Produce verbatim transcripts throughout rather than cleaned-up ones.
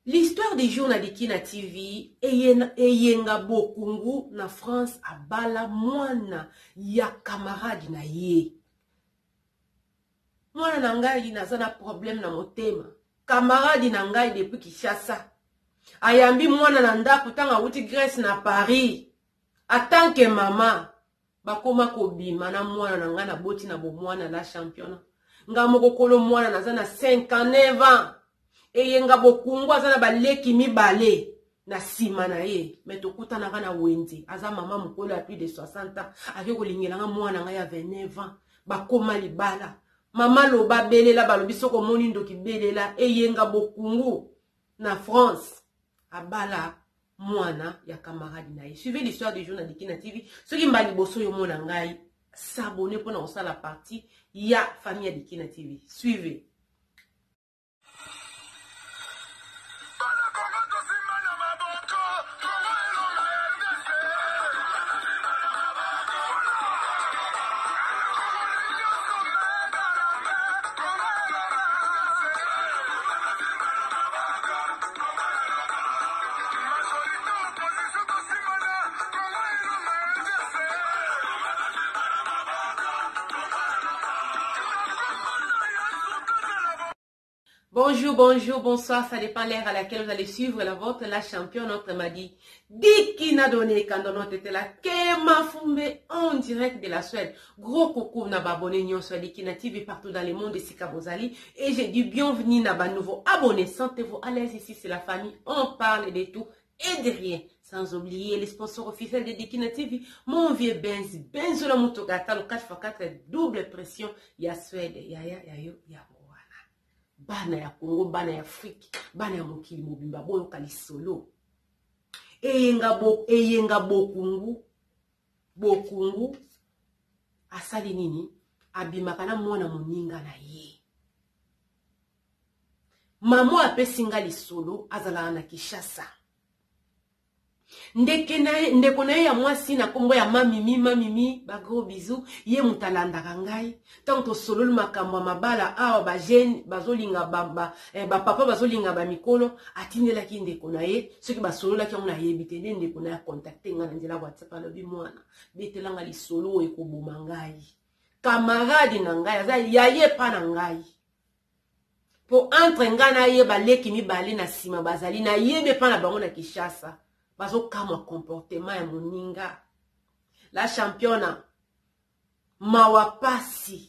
L'histoire des jours na Dikina T V eyenga bokungu na France abala mwana ya camarade na ye. Mwana na ngai naza na problème na motema. Camarade na ngai depuis Kinshasa. Ayambi mwana na ndako tanga wuti Grèce na Paris. Atanke mama bakoma kobima na mwana na ngai na boti na bo mwana la championnat. Nga moko kolo mwana naza na cinquante-neuf ans. Eyenga bokungu aza na baleki mibale na sima na ye. Metokuta na kana wenze. Aza mama mukolo ya plus de soixante ans. Ake kolingela nga mwana nga ya vingt-neuf ans. Bakoma libala. Mama loba belela balobi soko moni ndoki belela. Eyenga bokungu na France. Abala mwana ya camarade na ye. Suivez l'histoire du jour na Dikina T V. Ce qui m'a liboso yo mona ngai. S'abonner pour na la partie. Ya famille ya Dikina T V. Suivez. Bonjour, bonjour, bonsoir, ça dépend l'ère à laquelle vous allez suivre la vôtre, la championne, notre m'a dit. Dikina donné quand on était là, Kema Fumbe en direct de la Suède. Gros coucou, n'a pas abonné, nyon sur Dikina T V partout dans le monde de Sika Bozali. Et j'ai dit bienvenue, n'a pas nouveau abonné. Sentez-vous à l'aise ici, c'est la famille. On parle de tout et de rien. Sans oublier les sponsors officiels de Dikina T V. Mon vieux Benz, Benzola Mutogata, le quatre par quatre, double pression. Ya Suède, ya ya ya yo, ya. Bana ya Congo, bana ya Afrique, bana ya mokili mobimba, boyo kali solo. Eyenga bo, eyenga bokungu, bokungu, asali nini, abimakana mwana moninga na ye. Mamo apesinga li solo, azala na Kinshasa. Ndeke na ndeko na ya mwasi na kombo ya mamimi mamimi ba gros bisous ye mutalanda kangai tanto solo makambo mabala awa ba jeune bazolinga baba eh, ba papa bazolinga ba mikolo atindela ki ndeko na ye soki ba solo la ki on na yebite ndeko na ya contacter nga na nzela WhatsApp alobi mwana betelanga li solo e ko boma ngai camarade na ngai aza yaye pa na ngai po entre nga na ye ba leki mi bali na sima bazali na yebe pa na bango na Kinshasa. Bazo kama comportement ya moninga. La championne mawapasi.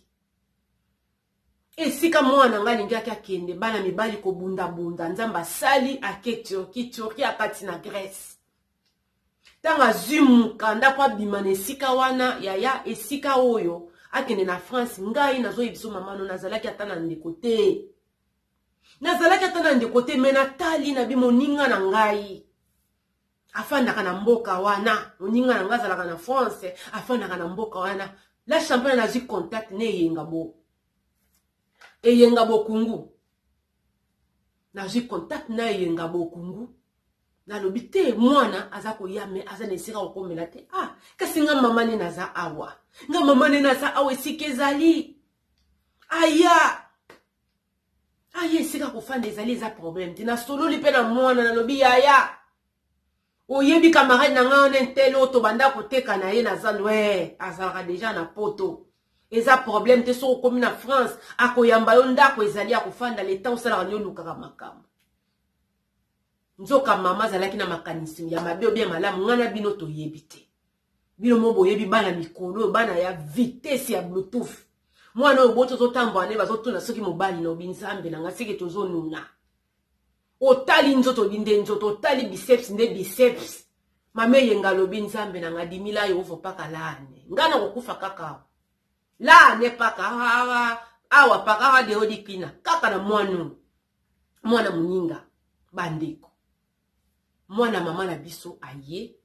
Esika mwana nga lingi akakende bana mibali ko bunda bunda nzamba sali ake Turki Turki akati na Grèce. Tanga zumu kanda kwa bimane esika wana yaya esika oyo akende na France ngai nazo yebiso mama no nazalaki atana ndeko te. Nazalaki atana ndeko te mena tali na bi moninga na ngai. Afanda kana mboka wana moninga na ngazala kana France afanda kana mboka wana la championne na zi contact ne yenga bo e yenga bo kungu na zi contact na yenga bo kungu na lobite mwana azako yame aza nesika okomela te ah kasi nga mama ni naza awa nga mama ni naza awe sikezali aya aya sika ko fanda ezali za problème tina solo li pe na mwana na lobi aya oyebi camarade na nga on entelo to banda koteka na ye na zalwe azalaka déjà na poto eza problème te so komi na France akoyamba yo ndako ezali akofanda leta osala kanyo lukaka makambo nzoka mama zalaki na makanisi ya mabe bien malamu ngana bino to yebite bino mobo yebi bana mikolo bana ya vitesse ya bluetooth mwana oboto zo tambwa ne bazotuna soki mobali no binzambe na ngasike tozonuna otali nzoto binde nzoto otali biceps nde biceps mame yenga lobi nzambe na ngadimila yo vo paka lane ngana kokufa kaka lane paka hawa awa paka hawa de odikina kaka na mwanu mwana muninga bandeko mwana mama na biso aye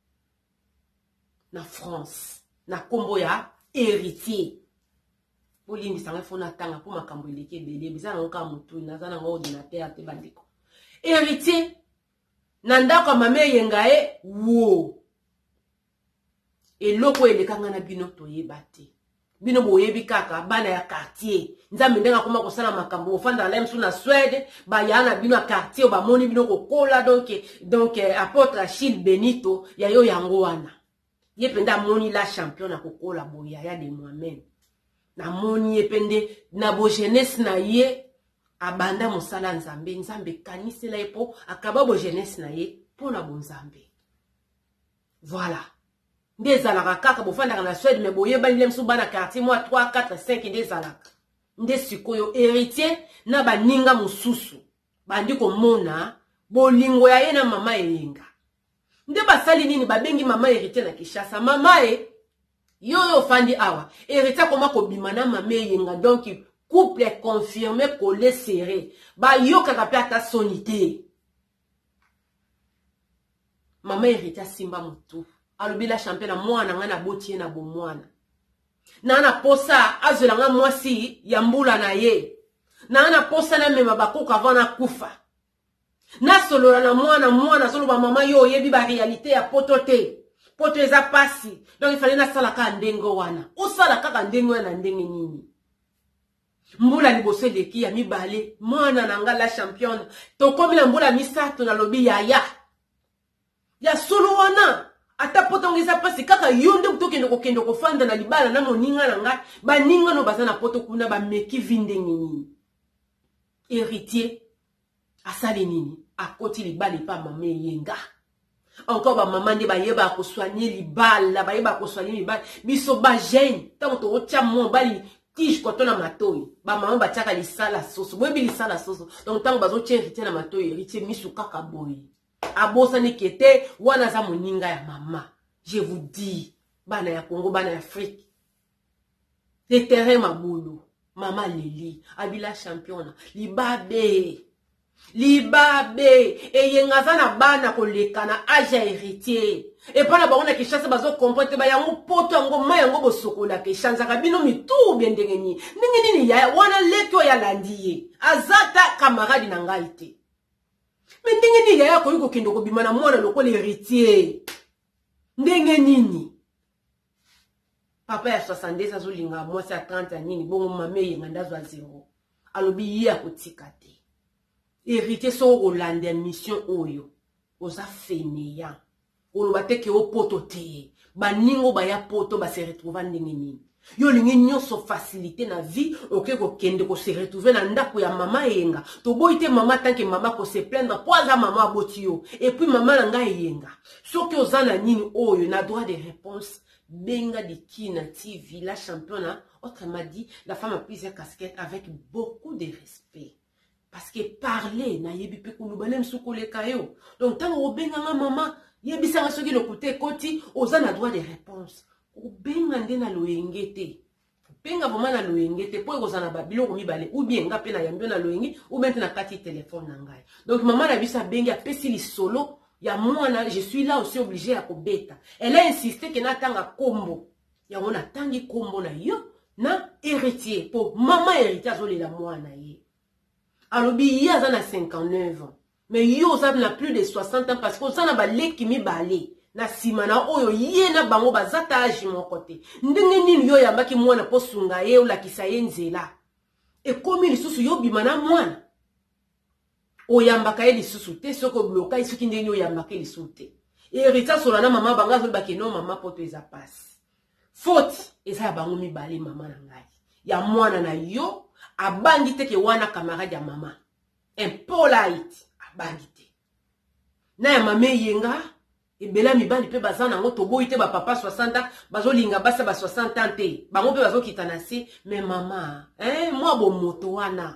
na France na kombo ya héritier bolindi sanga fona tanga po makambo eleke bele bizana ngoka mutu nazana ngo ordinateur te bandeko héritier nandako mame yenga e wo eloko elekanga na bino toyeba te bino boyebi kaka bana ya quartier nzambe ndenga koma kosala makambo ofanda la msu na Suède ba yana bino quartier ba moni bino kokola donc donc apôtre Achille Benito ya yo yango wana ye penda moni la champion na kokola boya ya de moi-même na moni ye pende na bo jeunesse na ye abanda mosala nzambe nzambe kanisela ye po akaba bo jeunesse na ye po na bo nzambe voilà ndezalaka kaka bofandaka na Suède mais boyebani le msu bana quartier moi trois quatre cinq ndezalaka nde sikoyo héritier na baninga mosusu bandi komona bolingo ya ye na mama eyenga nde basali nini babengi mama héritier na Kinshasa mama e yoyo fandi awa héritier koma kobima na mama eyenga donc couple confirmé collé serré ba yokaka pe ata sonité mama héritier simba mutu alobi la champion mwana nga na botie na bomwana na na posa azolanga mwasi ya mbula na ye na na posa na mema bakoka vana kufa na solola na mwana mwana soloba mama yo yebi ba réalité ya poto te poto eza pasi donc il fallait na sala ka ndengo wana osala kaka ndengo na ndenge nini mbula liboso leki ya mibale mwana na nga la champion tokomi na mbula misato na lobi yaya ya solo wana ata potongeza pasi kaka yonde kutokende kokende kofanda na libala na moninga na ngai baninga no bazana poto kuna ba meki vindenge nini héritier asali nini akoti libala pa mama yenga encore ba mama nde bayeba ko soigner libala bayeba ko soigner libala biso ba jeune tango to otia mo bali tige kotona matoi ba mama batiaka lisala soso boyebi lisala soso donc tango bazo tia héritier na matoi héritier misu kaka boyi abosa ni kete wana za moninga ya mama je vous dis bana ya Congo bana ya Afrique les terrains mabulu mama leli abila champion libabe libabe eyengaza na bana koleka na age héritier et pana ba ona Kinshasa bazo comprendre ba yango poto yango ma yango bosokola ke chanzaka bino mitu bendenge ni ningi nini ya wana leto ya landiye azata camarade na ngai te mais ndenge nini yaya koyiko kendo kobima na mwana lokola héritier ndenge nini papa ya soixante-deux azolinga mwasi ya trente nini bongo mama yenga ndazo a zéro alobi ya kotika te héritier so olanda mission oyo oza fainéant oloba te ke opoto te baningo baya poto ba se retrouver ndenge nini yo lingi nyonso facilité na vie oke ko kende ko se retrouver na ndako ya mama yenga to boite mama tanke mama ko se plaindre poza mama abotio et puis mama na nga yenga soki ozana nini oyo na droit de réponse benga de kina T V la championne autrement dit la femme a plusieurs casquettes avec beaucoup de respect parce que parler na yebi pe ko lubale msukole kayo donc tango obenga nga mama yebi sanga soki lokuté koti ozana droit de réponse ubenga ndena loengete ubenga boma na loengete po ekozana babilo ko mibale ou bien nga pe na yambio na loengi ou bien na kati téléphone na ngai donc maman na bisa bengi apesi li solo ya mwana je suis là aussi obligé à kobeta elle a insisté que na tanga kombo ya mona tangi kombo na yo na héritier po maman héritier azolela mwana ye alobi ya za na cinquante-neuf ans mais yo za na plus de soixante ans parce que ça na ba leki mibale na simana oyo ye na bango bazata age moko te ndenge nini yo yambaki mwana po sunga ye olakisa ye nzela ekomi lisusu yo bima na mwana oyambaka ye lisusu te soko bloka ye soki ndenge oyambaka ye lisusu te héritier sola na mama banga azolobaki no mama poto eza pasi faute eza ya bango mibale mama na ngai ya mwana na yo abangi te ke wana camarade ya mama impolite abangi te na ya mama yenga ebela mibali pe bazana ngo toboyi te ba papa soixante ans bazolinga basa ba soixante ans te bango pe bazokita na se mais mama hein moi bo moto wana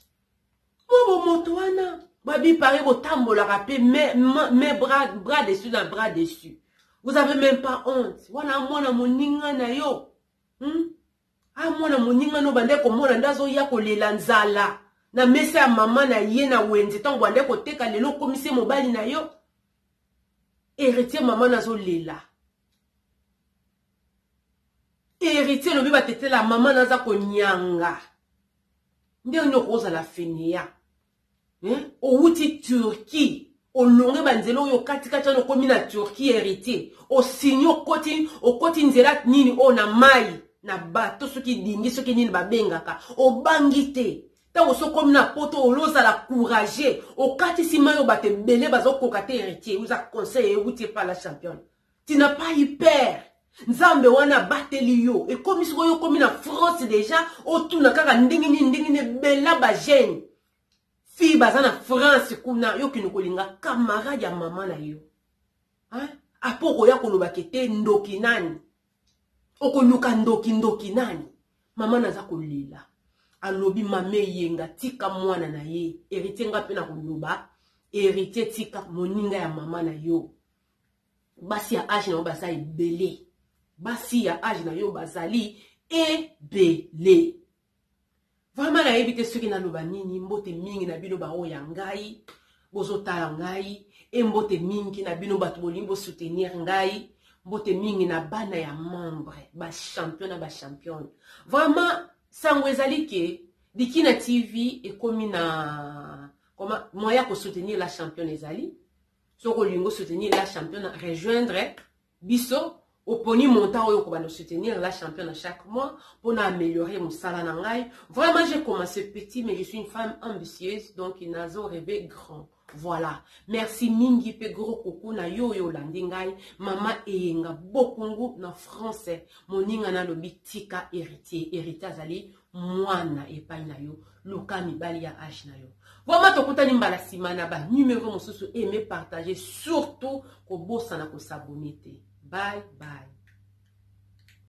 moi bo moto wana babi pare bo tambola rapé mes mes bras bras dessus dans bras dessus vous avez même pas honte wana mwana moninga na yo hmm ah mwana moninga no bande ko mona ndazo ya ko lela nzala na mesa ya mama na ye na wenze tango bande ko teka lelo komise mobali na yo héritier maman nazo lela héritier lobi batete la maman naza ko nyanga ndio nyo koza la fenia hein o wuti Turquie o longe banzelo yo kati kati no komi na Turquie héritier o sinyo koti o koti nzela nini o na mai na bato soki dingi soki nini babengaka obangi te tango sokomi na poto oloza la courage okatisi mayo bato ebele bazokoka te héritier uza conseil euti pa la championne tu n'as pas eu peur nzambe wana bateli yo ekomi siko yo komi na France déjà otuna kaka ndingi nini ndingi ne bela ba jeune fille baza na France kuna yo kino kolinga camarade ya mama na yo hein apoko ya koloba kete ndoki nani okoluka ndoki ndoki nani mama naza kolila alobi mame yenga tika mwana na ye héritier nga pe na koloba héritier tika moninga ya mama na yo basi ya age na yo baza ebele basi ya age na yo bazali ebele vraiment na yebi te soki naloba nini mbote mingi na bino bao ya ngai bozotala ngai e mbote mingi na bino bato bolingi bosoutenir ngai mbote mingi na bana ya membre ba champion na ba championne vraiment sango ezali ke Dikina T V ekomi na comment moyen ko soutenir la championne ezali soko lingo soutenir la championne rejoindre biso oponi montant oyo ko ba soutenir la championne chaque mois pour améliorer mon salaire na ngai. Vraiment j'ai commencé petit mais je suis une femme ambitieuse donc inazo rêver grand. Voilà, merci mingi pe gros coucou na yo yo landingai mama eyenga bokungu na français moninga na lobi tika héritier héritier azali mwana epai na yo luka mibali ya age na yo. Vraiment tokutani mbala simana ba numéro mosusu aimer partager surtout ko bossa na ko s'abonner. Bye bye.